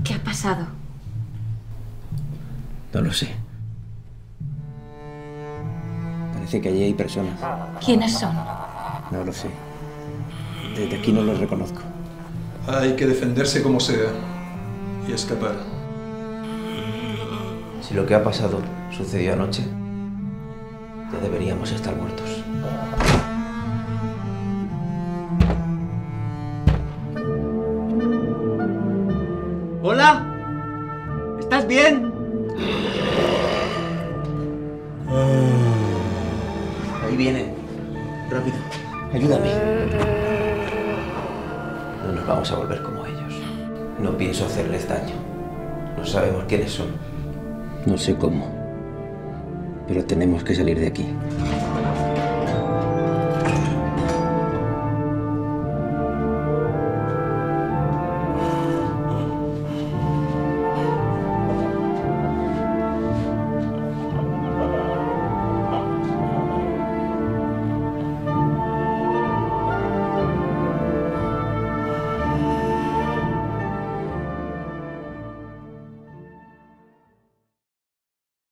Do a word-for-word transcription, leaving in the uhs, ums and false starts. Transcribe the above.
¿Qué ha pasado? No lo sé. Parece que allí hay personas. ¿Quiénes son? No lo sé. Desde aquí no los reconozco. Hay que defenderse como sea y escapar. Si lo que ha pasado sucedió anoche, ya deberíamos estar muertos. ¿Hola? ¿Estás bien? Ahí vienen. Rápido. Ayúdame. No nos vamos a volver como ellos. No pienso hacerles daño. No sabemos quiénes son. No sé cómo. Pero tenemos que salir de aquí.